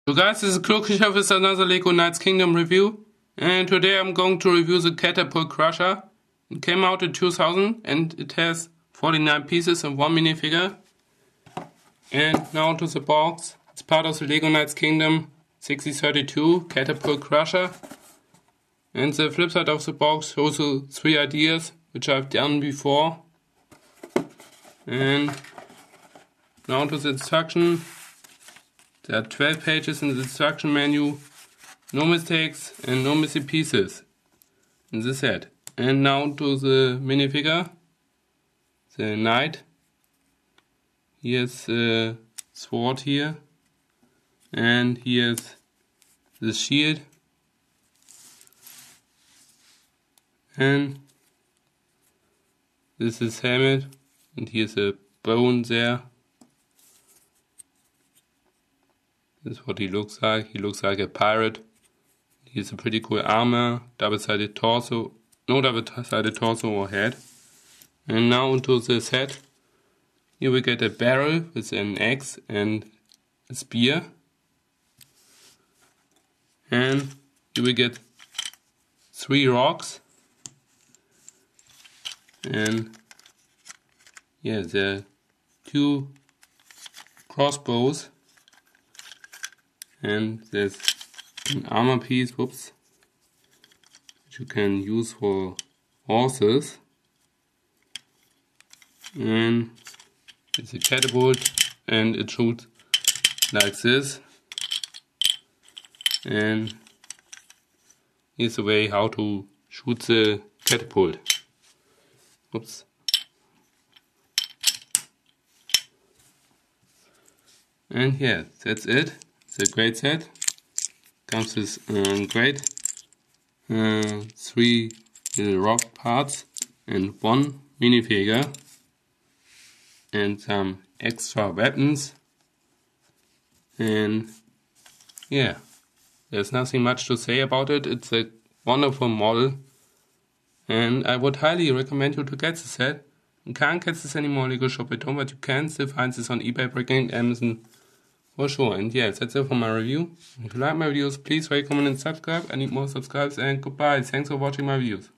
So guys, this is Klokriecher with another Lego Knights Kingdom review, and today I'm going to review the Catapult Crusher. It came out in 2000 and it has 49 pieces and one minifigure. And now to the box. It's part of the Lego Knights Kingdom 6032 Catapult Crusher. And the flip side of the box shows the 3 ideas which I've done before. And now to the instruction. There are 12 pages in the instruction menu, no mistakes and no missing pieces in the set. And now to the minifigure, the knight. Here's the sword here, and here's the shield, and this is helmet, and here's a bone there. This is what he looks like. He looks like a pirate. He has a pretty cool armor, double-sided torso, no double-sided torso or head. And now into the set. Here we get a barrel with an axe and a spear. And here we get 3 rocks. And yeah, there are 2 crossbows. And there's an armor piece, which you can use for horses. And it's a catapult, and it shoots like this. And here's a way how to shoot the catapult. Oops. And yeah, that's it. It's a great set. Comes with great 3 little rock parts and 1 minifigure and some extra weapons. And yeah, there's nothing much to say about it. It's a wonderful model, and I would highly recommend you to get the set. You can't get this anymore in Lego Shop at home, but you can still find this on eBay, Bricklink, Amazon. For sure. And yeah, that's it for my review. If you like my videos, please rate, comment and subscribe. I need more subscribes, and goodbye. Thanks for watching my videos.